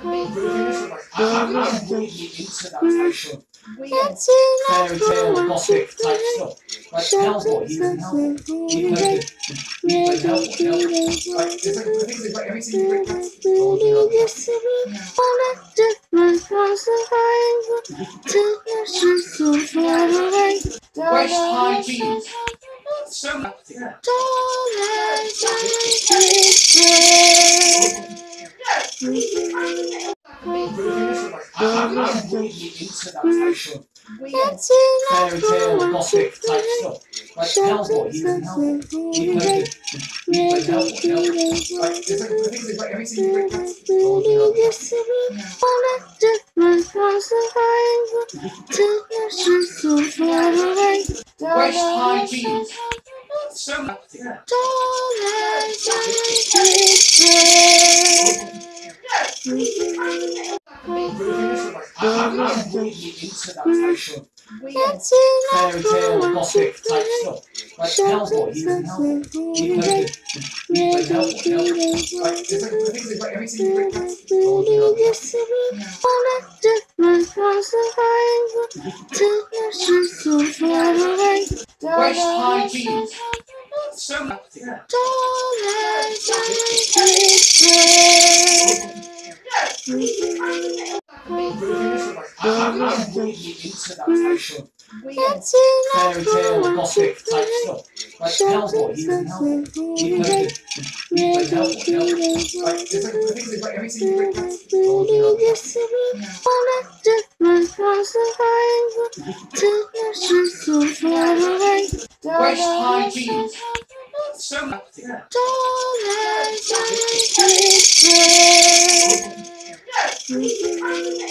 But the thing is, like, I'm really into that type of weird fairy tale, gothic type stuff. Like Hellboy, he was in Hellboy. He played Hellboy. like, it's like the thing is, like, everything you bring back waist high jeans. So much. Yeah. But the thing is, like, I'm really into that type of weird Fairy tale, gothic type stuff. Like Hellboy, he was in Hellboy. He played Hellboy. like, it's like the thing is, like, everything you bring back waist high jeans. So much. Yeah. But the thing is, like, I'm really into that type of weird Fairy tale, gothic type stuff. Like Hellboy, he was in Hellboy. He played Hellboy. like, it's like the thing is, like, everything you bring back waist high jeans. So much. Yeah. But the thing is, like, I'm really into that type of weird Fairy tale, gothic type stuff. Like Hellboy, he was in Hellboy. He played Hellboy. like, it's like the thing is, like, everything you bring back waist high jeans. So much. Yeah.